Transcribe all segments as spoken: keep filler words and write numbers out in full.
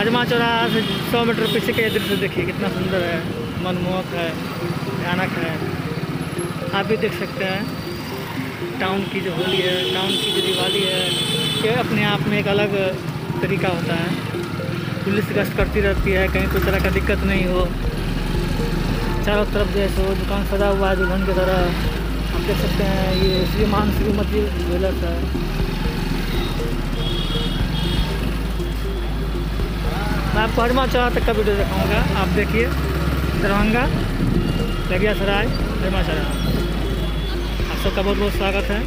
हजमा चौराहा से सौ मीटर पीछे के दृश्य देखिए, कितना सुंदर है, मनमोहक है, भयानक है। आप भी देख सकते हैं टाउन की जो होली है, टाउन की जो दिवाली है, ये अपने आप में एक अलग तरीका होता है। पुलिस गश्त करती रहती है, कहीं कोई तरह का दिक्कत नहीं हो। चारों तरफ जैसे वो दुकान सजा हुआ है दुल्हन की तरह। आप देख सकते हैं ये श्रीमान श्रीमती ज्वेलर्स है। मैं आपको हजमा चौराहा तक का वीडियो दिखाऊंगा, आप देखिए। दरभंगा लगियासराय हजमा चौराहा, आप सबका बहुत बहुत स्वागत है।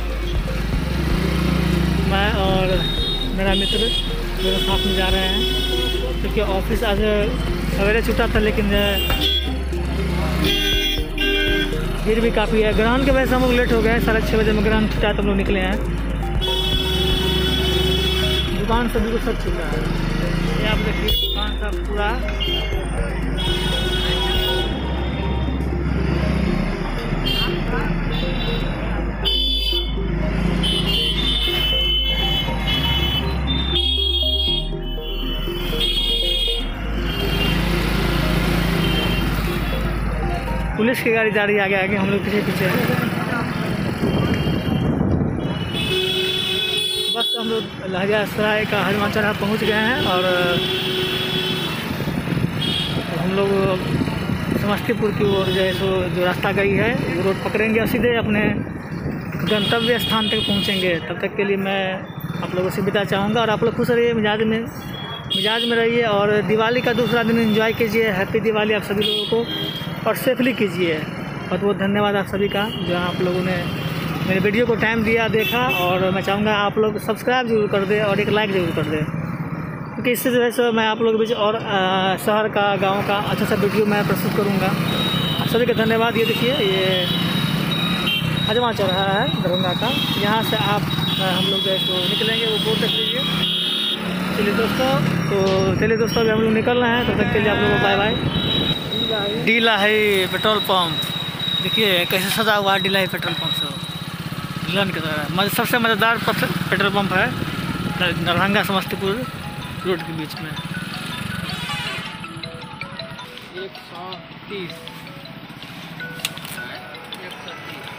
मैं और मेरा मित्र दोनों साथ में जा रहे हैं, क्योंकि ऑफिस आज सवेरे छूटा था, लेकिन भीड़ भी काफ़ी है। ग्रहण की वजह से हम लोग लेट हो गए, साढ़े छः बजे में ग्रहण छूटा तो हम लोग निकले हैं। दुकान से बिल्कुल सब छूट रहा है, ये आप देखिए दुकान का पूरा। पुलिस की गाड़ी जा रही है आगे आगे, हम लोग पीछे पीछे। बस हम लोग लगियासराय का हजमा चौराहा पहुँच गए हैं और हम लोग समस्तीपुर की ओर जो है सो जो रास्ता गई है वो रोड पकड़ेंगे और सीधे अपने गंतव्य स्थान तक पहुँचेंगे। तब तक के लिए मैं आप लोगों से विदा चाहूँगा और आप लोग खुश रहिए, मिजाज में मिजाज में रहिए और दिवाली का दूसरा दिन एंजॉय कीजिए। हैप्पी दिवाली आप सभी लोगों को, और सेफली कीजिए। बहुत बहुत धन्यवाद आप सभी का, जो आप लोगों ने मेरे वीडियो को टाइम दिया, देखा। और मैं चाहूँगा आप लोग सब्सक्राइब जरूर कर दें और एक लाइक ज़रूर कर दें, क्योंकि इससे जो है सो मैं आप लोगों के बीच और आ, शहर का, गांव का अच्छा सा वीडियो मैं प्रस्तुत करूँगा। आप सभी का धन्यवाद। ये देखिए ये हजमा चौराहा है दरभंगा का, यहाँ से आप हम लोग जो है सो निकलेंगे, वो बोर्ड देख लीजिए। चलिए दोस्तों, तो चलिए दोस्तों अभी हम लोग निकल रहे हैं, तब तक के लिए आप लोगों को बाय बाय। डीला है पेट्रोल पंप, देखिए कैसे सजा हुआ है डीला है पेट्रोल पंप से दुल्हन की तरह। सबसे मज़ेदार पेट्रोल पंप है दरभंगा समस्तीपुर रोड के बीच में। एक सौ तीस एक सौ तीस